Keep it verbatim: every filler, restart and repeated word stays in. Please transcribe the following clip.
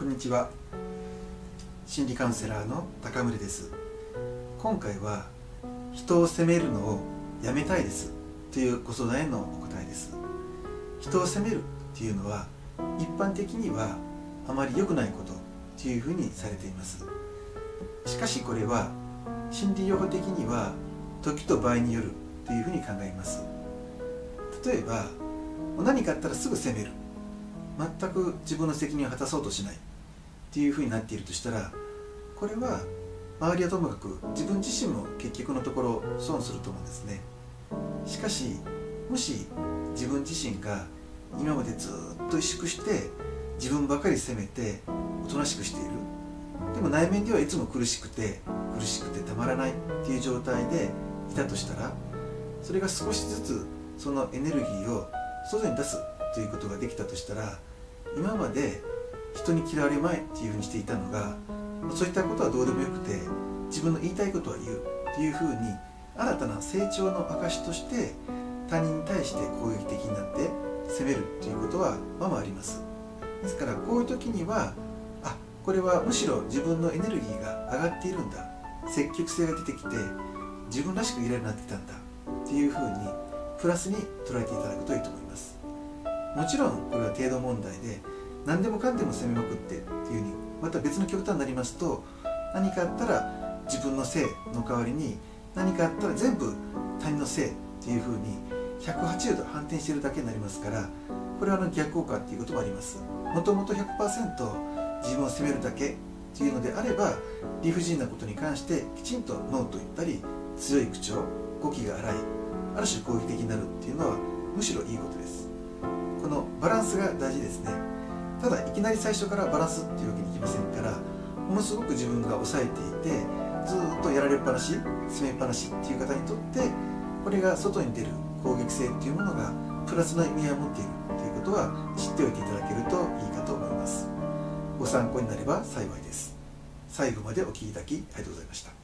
こんにちは。心理カウンセラーの高村です。今回は人を責めるのをやめたいですというご相談へのお答えです。人を責めるっていうのは一般的にはあまり良くないことというふうにされています。しかしこれは心理療法的には時と場合によるというふうに考えます。例えば何かあったらすぐ責める、全く自分の責任を果たそうとしないっていうふうになっているとしたら、これは周りはともかく自分自身も結局のところ損すると思うんですね。しかしもし自分自身が今までずっと萎縮して自分ばかり責めておとなしくしている、でも内面ではいつも苦しくて苦しくてたまらないっていう状態でいたとしたら、それが少しずつそのエネルギーを外に出すということができたとしたら、今まで人に嫌われまいっていうふうにしていたのが、そういったことはどうでもよくて自分の言いたいことは言うっていうふうに新たな成長の証として他人に対して攻撃的になって責めるっていうことはままあります。ですからこういう時には、あ、これはむしろ自分のエネルギーが上がっているんだ、積極性が出てきて自分らしくいられるようになってきたんだっていうふうにプラスに捉えていただくといいと思います。もちろんこれは程度問題で何でもかんでも責めまくってっていうふうに、また別の極端になりますと、何かあったら自分のせいの代わりに何かあったら全部他人のせいっていうふうにひゃくはちじゅうど反転しているだけになりますから、これはあの逆効果っていうこともあります。もともと ひゃくパーセント 自分を責めるだけっていうのであれば、理不尽なことに関してきちんとノーと言ったり、強い口調、語気が荒い、ある種攻撃的になるっていうのはむしろいいことです。このバランスが大事ですね。ただいきなり最初からバランスっていうわけにいきませんから、ものすごく自分が抑えていてずっとやられっぱなし、責めっぱなしっていう方にとって、これが外に出る攻撃性っていうものがプラスの意味合いを持っているということは知っておいていただけるといいかと思います。ご参考になれば幸いです。最後までお聞きいただきありがとうございました。